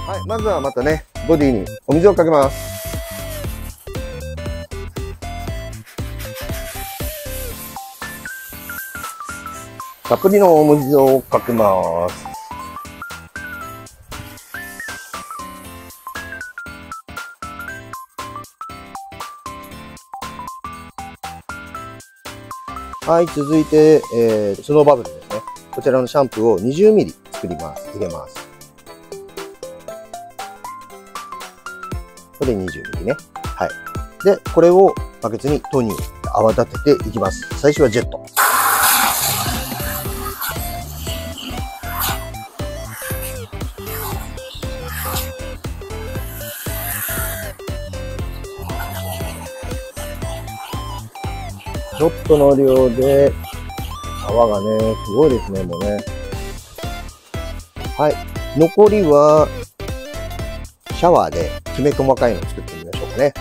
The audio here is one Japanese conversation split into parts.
はい、まずはまたね、ボディにお水をかけます。たっぷりのお水をかけます。はい、続いて、スノーバブルですね。こちらのシャンプーを20ミリ作ります。入れます。これ20ミリね。はい。で、これをバケツに投入、泡立てていきます。最初はジェット。ちょっとの量で泡がね、すごいですね、もうね。はい。残りは、シャワーできめ細かいのを作ってみましょうかね。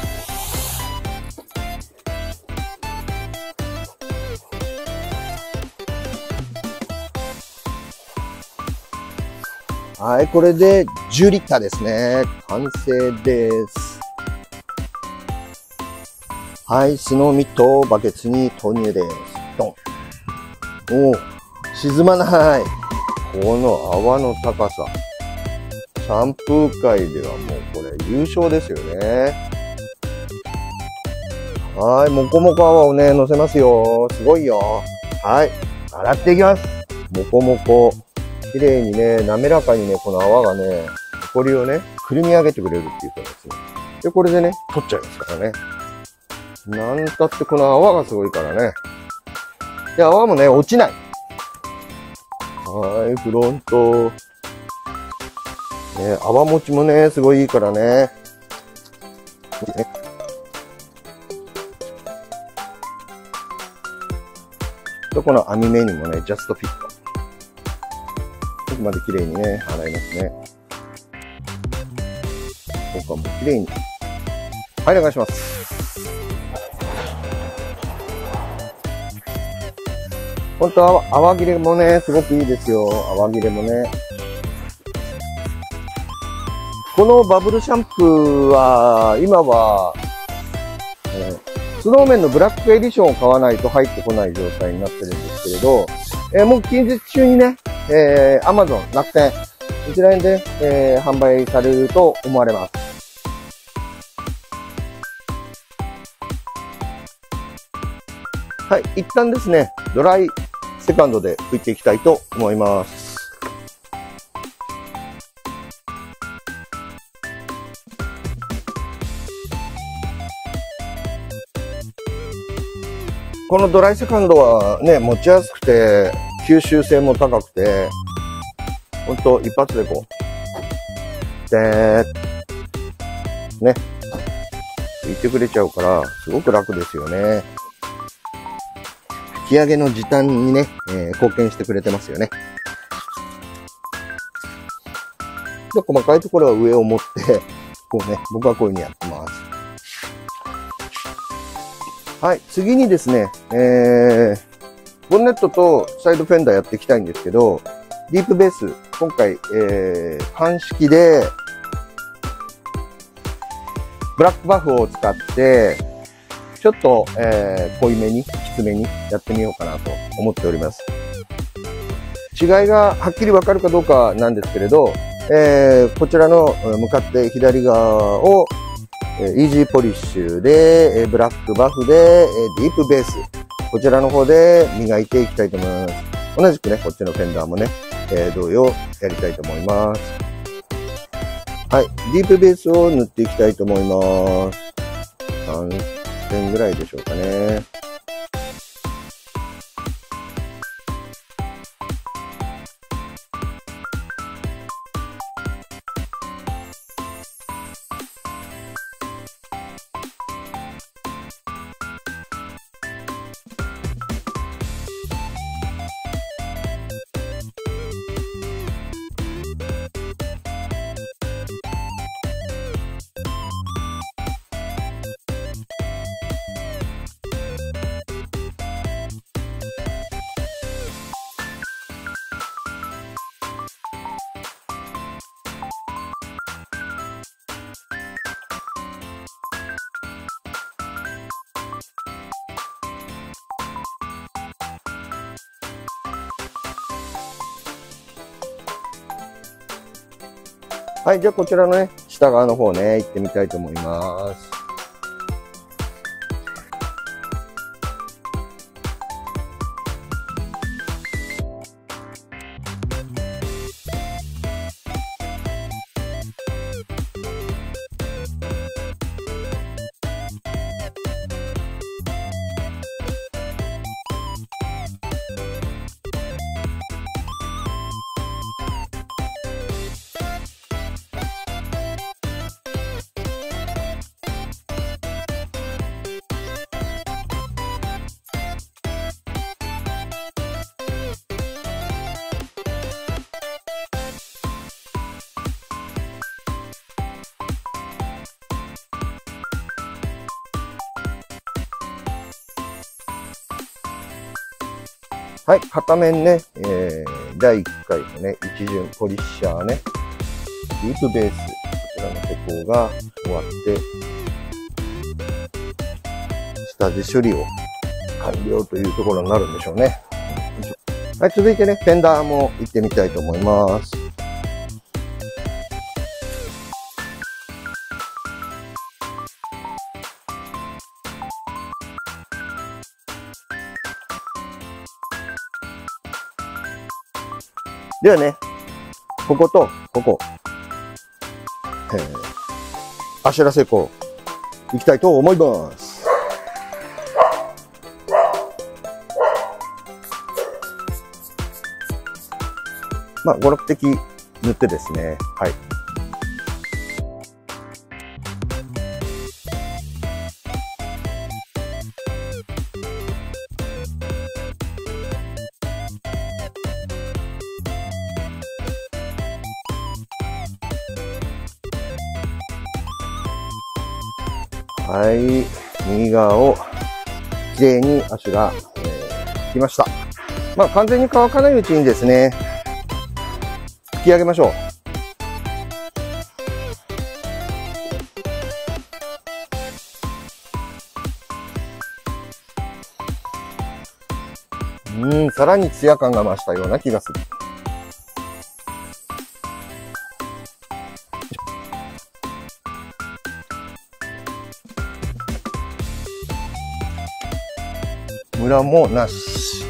はい、これで10リッターですね。完成です。はい、スノーミットをバケツに投入です。ドン。おお、沈まない。この泡の高さ。シャンプー界ではもうこれ優勝ですよね。はい、もこもこ泡をね、乗せますよ。すごいよ。はい、洗っていきます。もこもこ。綺麗にね、滑らかにね、この泡がね、ほこりをね、くるみ上げてくれるっていうことですね。で、これでね、取っちゃいますからね。なんたってこの泡がすごいからね。で、泡もね、落ちない。はい、フロント。ね、泡持ちもね、すごいいいからね。この網目にもね、ジャストフィット。ここまで綺麗にね、洗いますね。ここはもう綺麗に。はい、お願いします。本当は泡切れもね、すごくいいですよ。泡切れもね。このバブルシャンプーは、今は、スノーメンのブラックエディションを買わないと入ってこない状態になってるんですけれど、もう近日中にね、Amazon、楽天、こちらで、販売されると思われます。はい、一旦ですね、ドライセカンドで拭いていきたいと思います。このドライセカンドはね、持ちやすくて、吸収性も高くて、ほんと一発でこう、でーね、拭いてくれちゃうから、すごく楽ですよね。拭き上げの時短にね、貢献してくれてますよね。で、細かいところは上を持って、こうね、僕はこういう風にやってます。はい、次にですね、ボンネットとサイドフェンダーやっていきたいんですけど、ディープベース、今回、鑑識で、ブラックバフを使って、ちょっと、濃いめに、きつめにやってみようかなと思っております。違いがはっきりわかるかどうかなんですけれど、こちらの向かって左側を、イージーポリッシュで、ブラックバフで、ディープベース。こちらの方で磨いていきたいと思います。同じくね、こっちのフェンダーもね、同様やりたいと思います。はい。ディープベースを塗っていきたいと思います。3点ぐらいでしょうかね。 はい、じゃあこちらのね、下側の方ね、行ってみたいと思います。はい、片面ね、第1回のね、一巡ポリッシャーね、ディープベース、こちらの施工が終わって、下地処理を完了というところになるんでしょうね。はい、続いてね、フェンダーも行ってみたいと思います。ではね、こことここ、アシュラ施工行きたいと思います。まあ、5、6滴塗ってですね、はい。はい。右側をきれいにアシュラ、拭きました。まあ、完全に乾かないうちにですね、拭き上げましょう。さらにツヤ感が増したような気がする。ムラもなし。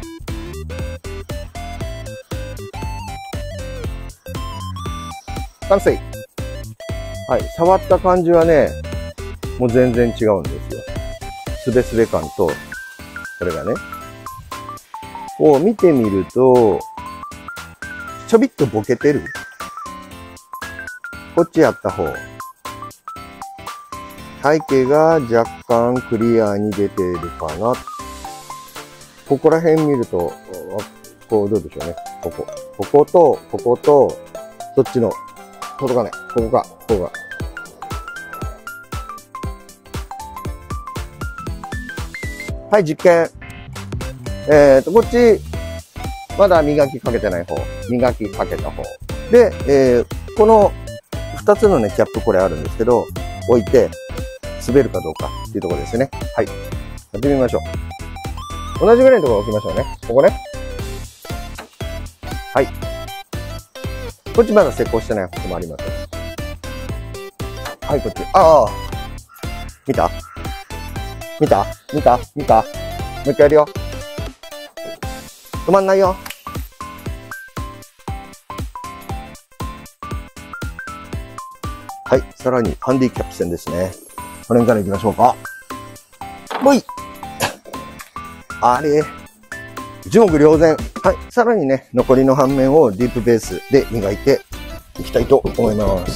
完成。はい。触った感じはね、もう全然違うんですよ。すべすべ感と、これがね。こう見てみると、ちょびっとボケてる。こっちやった方。背景が若干クリアに出ているかな。ここら辺見ると、こうどうでしょうね。ここと、そっちの、届かない。ここが。はい、実験。こっち、まだ磨きかけてない方。磨きかけた方。で、この2つのね、キャップこれあるんですけど、置いて、滑るかどうかっていうところですね。はい。やってみましょう。同じぐらいのところ置きましょうね。ここね。はい。こっちまだ施工してない方もあります。はい、こっち。見た。もう一回やるよ。止まんないよ。はい。さらに、ハンディキャップ線ですね。この辺から行きましょうか。もい。あれ。一目瞭然。はい。さらにね、残りの半面をディープベースで磨いていきたいと思います。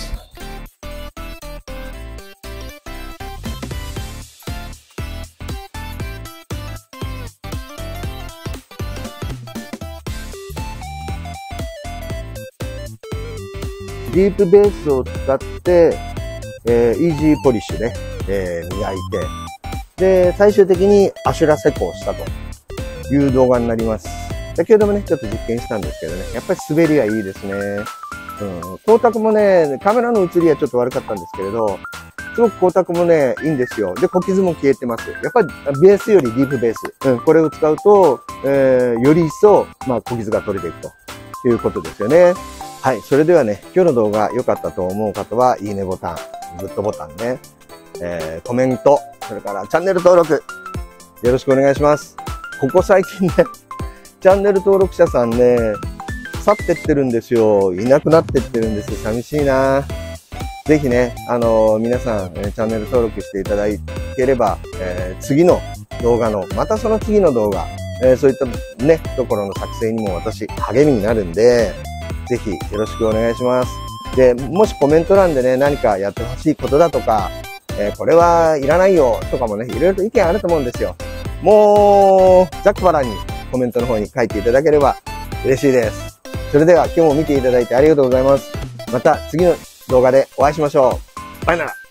ディープベースを使って、イージーポリッシュで、磨いて、で、最終的にアシュラ施工したという動画になります。先ほどもね、ちょっと実験したんですけどね、やっぱり滑りがいいですね。光沢もね、カメラの映りはちょっと悪かったんですけれど、すごく光沢もね、いいんですよ。で、小傷も消えてます。やっぱりベースよりディープベース。これを使うと、より一層、小傷が取れていくということですよね。 はい。それではね、今日の動画良かったと思う方は、いいねボタン、グッドボタンね、コメント、それからチャンネル登録、よろしくお願いします。ここ最近ね、チャンネル登録者さんね、去ってってるんですよ。いなくなってってるんですよ。寂しいな。ぜひね、皆さん、チャンネル登録していただければ、次の動画の、またその次の動画、そういったね、ところの作成にも私、励みになるんで、ぜひよろしくお願いします。で、もしコメント欄でね、何かやってほしいことだとか、これはいらないよとかもね、いろいろと意見あると思うんですよ。もう、ざっくばらんにコメントの方に書いていただければ嬉しいです。それでは今日も見ていただいてありがとうございます。また次の動画でお会いしましょう。バイナラ。